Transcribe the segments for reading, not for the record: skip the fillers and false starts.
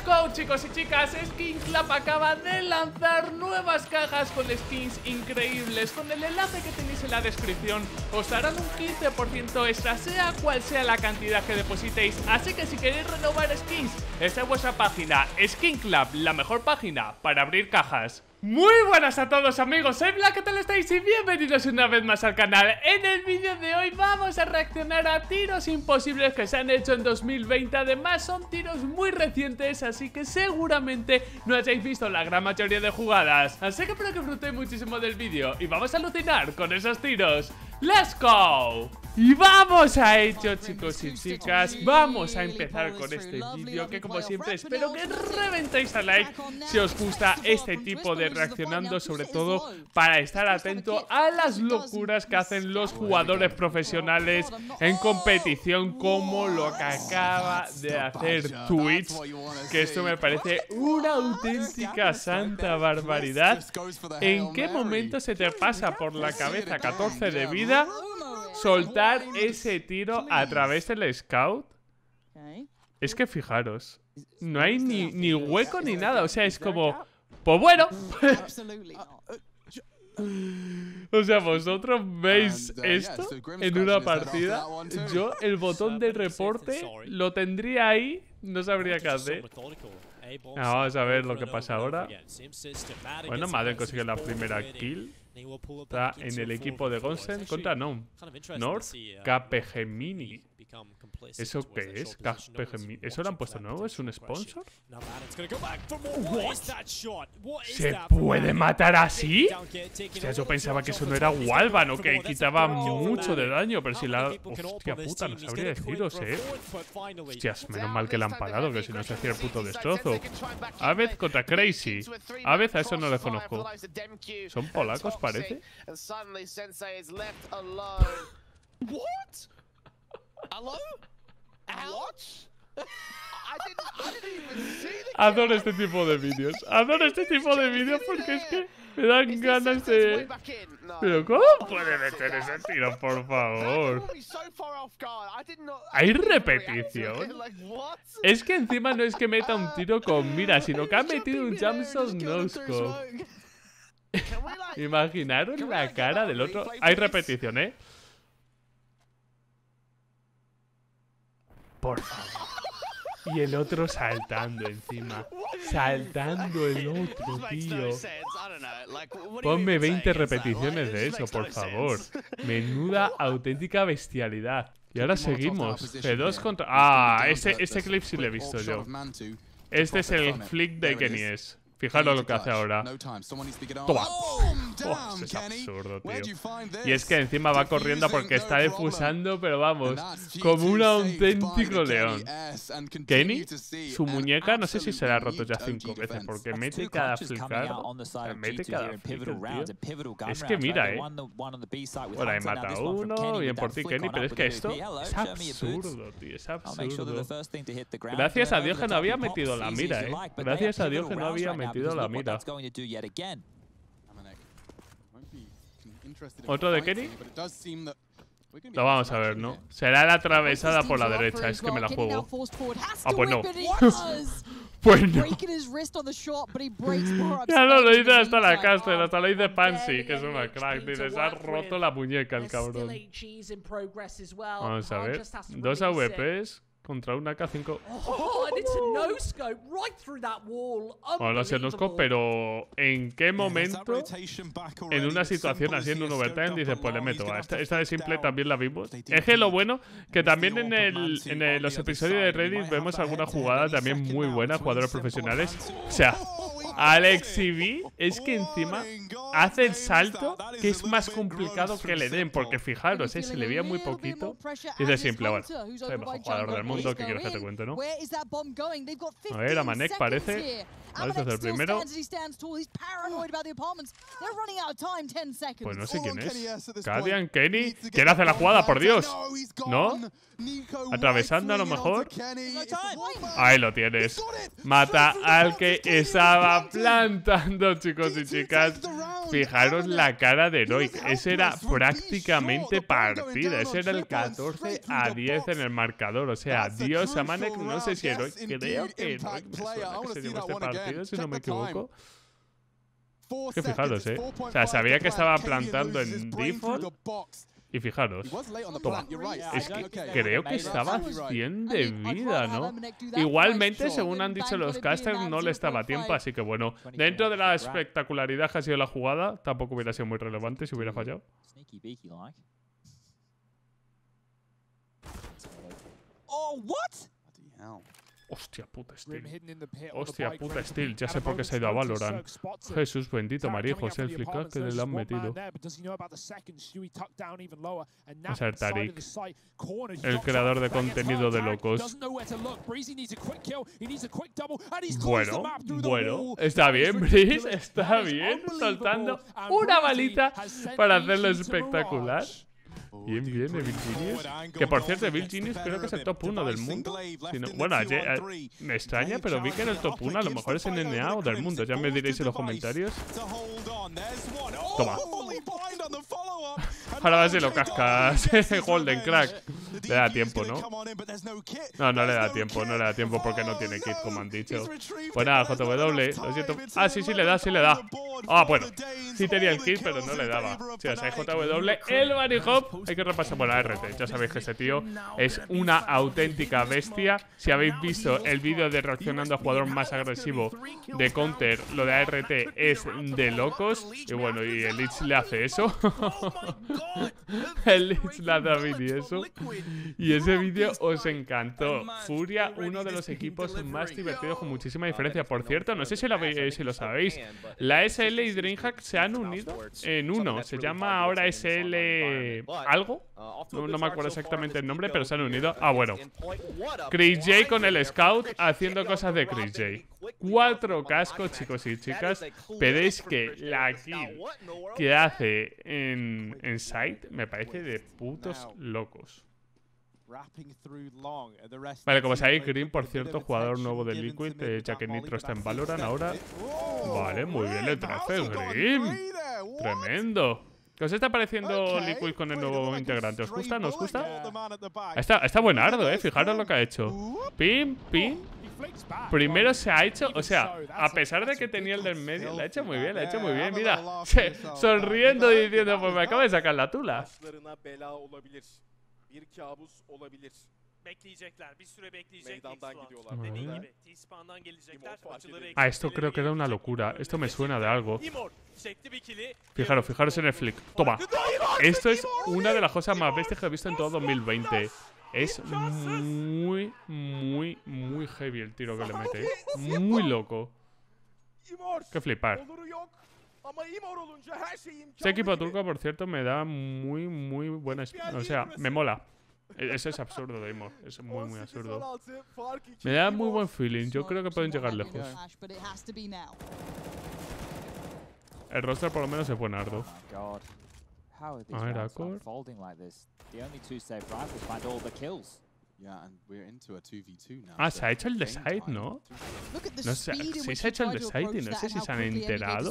go, chicos y chicas. Skin Club acaba de lanzar nuevas cajas con skins increíbles. Con el enlace que tenéis en la descripción os darán un 15% extra, sea cual sea la cantidad que depositéis. Así que si queréis renovar skins, esta es vuestra página, Skin Club, la mejor página para abrir cajas. Muy buenas a todos, amigos, soy Black, ¿qué tal estáis? Y bienvenidos una vez más al canal. En el vídeo de hoy vamos a reaccionar a tiros imposibles que se han hecho en 2020. Además son tiros muy recientes, así que seguramente no hayáis visto la gran mayoría de jugadas. Así que espero que disfrutéis muchísimo del vídeo y vamos a alucinar con esos tiros. ¡Let's go! Y vamos a ello, chicos y chicas. Vamos a empezar con este vídeo que, como siempre, espero que reventéis a like si os gusta este tipo de reaccionando, sobre todo para estar atento a las locuras que hacen los jugadores profesionales en competición, como lo que acaba de hacer Twitch, que esto me parece una auténtica santa barbaridad. ¿En qué momento se te pasa por la cabeza 14 de vida soltar ese tiro a través del scout? Es que fijaros, no hay ni hueco ni nada, o sea, es como, pues bueno. O sea, vosotros veis esto en una partida. Yo el botón de reporte lo tendría ahí, no sabría qué hacer. Vamos a ver lo que pasa ahora. Bueno, Madden consigue la primera kill. Está en el equipo de Gonsen contra North Capgemini. ¿Eso qué es? Capgemini. ¿Eso lo han puesto nuevo? ¿Es un sponsor? ¿Se puede matar así? O sea, yo pensaba que eso no era Walvan o que quitaba mucho de daño, pero si la... Hostia puta, no sabría deciros, Hostias, menos mal que la han parado, que si no se hacía el puto destrozo. Avez contra Crazy. Avez, a eso no le conozco. ¿Son polacos, parece? Adoro este tipo de vídeos. Adoro este tipo de vídeos porque es que me dan ganas de... Pero ¿cómo puede meter ese tiro, por favor? ¿Hay repetición? Es que encima no es que meta un tiro con mira, sino que ha metido un jumpshot no-scope. Imaginaros la cara del otro. Hay repetición, por favor. Y el otro saltando encima. Saltando el otro, tío. Ponme 20 repeticiones de eso, por favor. Menuda auténtica bestialidad. Y ahora seguimos. G2 contra... Ah, ese clip sí lo he visto yo. Este es el flick de Kenny S. Fijaros lo que hace ahora. Toma. Oh, es absurdo, tío. Y es que encima va corriendo porque está defusando, pero vamos, como un auténtico león. Kenny, su muñeca, no sé si se la ha roto ya 5 veces, porque mete cada flicker. Mete cada flicker, tío. Es que mira, Bueno, ahí mata a uno, bien por ti, Kenny, pero es que esto es absurdo, tío, es absurdo. Gracias a Dios que no había metido la mira, Gracias a Dios que no había metido la mira. ¿Otro de Kenny? Lo vamos a ver, ¿no? Será la atravesada por la derecha, es que me la juego. Ah, pues no. Pues no. Ya no lo hice hasta la Caster, hasta lo hice Pansy, que es una crack. Dice, se ha roto la muñeca el cabrón. Vamos a ver. 2 AWPs contra una K5. Bueno, no sé, no-scope, pero ¿en qué momento en una situación así en un overtime dices, pues le meto? Esta de simple también la vimos. Es que lo bueno, que también en los episodios de Reddit vemos alguna jugada también muy buena, jugadores profesionales. O sea, Alexiv es que encima hace el salto que es más complicado que le den, porque fijaros, se le veía muy poquito. Y de simple, bueno, soy el mejor jugador del mundo, ¿qué quieres que te cuente, no? A ver, a Manek parece. Vale, este es el primero. Pues no sé quién es. Cadian, Kenny. ¿Quién hace la jugada, por Dios? ¿No? Atravesando a lo mejor. Ahí lo tienes. Mata al que estaba plantando, chicos y chicas. Fijaros la cara de Heroic. Ese era prácticamente partida. Ese era el 14-10 en el marcador. O sea, Dios, Amanek, no sé si Heroic. Creo que Heroic me suena que se llevó este partido, si no me equivoco. Que fijaros, O sea, sabía que estaba plantando en default. Y fijaros, toma, es que creo que estaba a 100 de vida, ¿no? Igualmente, según han dicho los casters, no le estaba a tiempo, así que bueno, dentro de la espectacularidad que ha sido la jugada, tampoco hubiera sido muy relevante si hubiera fallado. Hostia puta, Steel. Hostia puta, Steel. Ya sé por qué se ha ido a Valorant. Jesús bendito, Marijo. Es el flicker que le han metido. Vamos a ver, Tariq. El creador de contenido de locos. Bueno. Está bien, Breeze. Está bien. Soltando una balita para hacerlo espectacular. Bien, bien, de Virginius. Que por cierto, Virginius creo que es el top 1 del mundo. Si no, bueno, me extraña, pero vi que era el top 1. A lo mejor es en NA o del mundo. Ya me diréis en los comentarios. Toma. Ahora vas y lo cascas. Golden Crack. Le da tiempo, ¿no? No, no le da tiempo. No le da tiempo porque no tiene kit, como han dicho. Pues nada, JW. Lo siento. Ah, sí, sí le da, sí le da. Ah, bueno. Sí tenía el kit, pero no le daba. Sí, o sea, JW. El Bunny Hop. Hay que repasar por la RT. Ya sabéis que ese tío es una auténtica bestia. Si habéis visto el vídeo de reaccionando al jugador más agresivo de Counter, lo de ART es de locos. Y bueno, y el Lich le hace eso. El Lich le hace a Vini eso. Y ese vídeo os encantó. Furia, uno de los equipos más divertidos con muchísima diferencia. Por cierto, no sé si lo sabéis, la SL y DreamHack se han unido en uno. Se llama ahora SL algo. No me acuerdo exactamente el nombre, pero se han unido. Ah, bueno. Chris J con el Scout haciendo cosas de Chris J. 4 cascos, chicos y chicas. Veréis que la kill que hace en Sight me parece de putos locos. Vale, como sabéis, Green, por cierto, jugador nuevo de Liquid, ya que Nitro está en Valorant ahora. Vale, muy bien, le traje Green. Tremendo. ¿Qué os está pareciendo Liquid con el nuevo integrante? ¿Os gusta? ¿No os gusta? Está buenardo, fijaros lo que ha hecho. Pim, pim. Primero se ha hecho, o sea, a pesar de que tenía el del medio, le ha hecho muy bien, mira. Sonriendo y diciendo, pues me acaba de sacar la tula. Ah, esto creo que era una locura. Esto me suena de algo. Fijaros en el flick. Toma. Esto es una de las cosas más bestias que he visto en todo 2020. Es muy heavy el tiro que le mete. Muy loco. Qué flipar. Este equipo turco, por cierto, me da muy buena... O sea, me mola. Eso es absurdo de Imor. Es muy absurdo. Me da muy buen feeling. Yo creo que pueden llegar lejos. El roster por lo menos es buenardo. A ver, Acor. Ah, se ha hecho el de Side, ¿no? No sé, sí se ha hecho el de Side y no sé si se han enterado.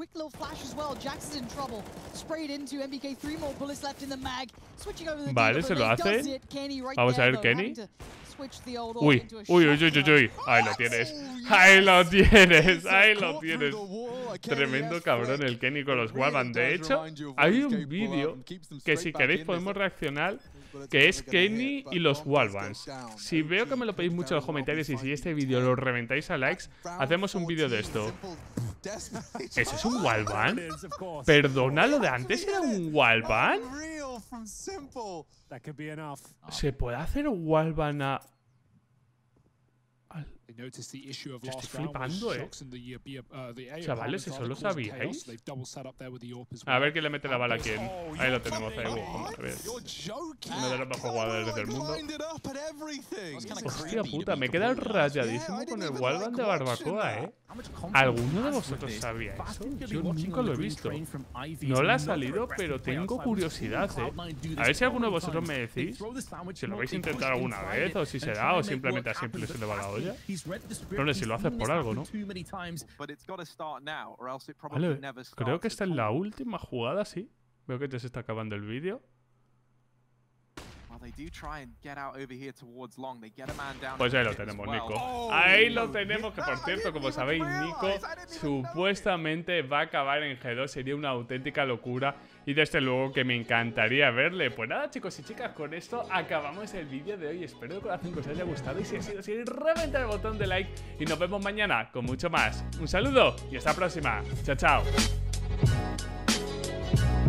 Vale, se lo hace. Vamos a ver, Kenny. Uy. Ahí lo tienes. Ahí lo tienes. Tremendo cabrón el Kenny con los wallbang. De hecho, hay un vídeo que si queréis podemos reaccionar, que es Kenny y los wallbangs. Si veo que me lo pedís mucho en los comentarios y si este vídeo lo reventáis a likes, hacemos un vídeo de esto. ¿Eso es un wallbang? Perdona, lo de antes era un wallbang. ¿Se puede hacer wallbang a...? Yo estoy flipando, Chavales, ¿eso lo sabíais? A ver quién le mete la bala a quién. Ahí lo tenemos, a ver. Uno de los mejores jugadores del mundo. Hostia puta, me he quedado rayadísimo con el wallbang de barbacoa, ¿Alguno de vosotros sabía eso? Yo nunca lo he visto. No le ha salido, pero tengo curiosidad, A ver si alguno de vosotros me decís si lo habéis intentado alguna vez, o si se da, o simplemente a simple se le va la olla. No sé si lo haces por algo, ¿no? Vale, creo que esta es la última jugada, sí. Veo que ya se está acabando el vídeo. Pues ahí lo tenemos, Nico. Ahí lo tenemos, que por cierto, como sabéis, Nico supuestamente va a acabar en G2. Sería una auténtica locura y desde luego que me encantaría verle. Pues nada, chicos y chicas, con esto acabamos el vídeo de hoy. Espero de corazón que os haya gustado y si ha sido así, reventad el botón de like y nos vemos mañana con mucho más. Un saludo y hasta la próxima. Chao, chao.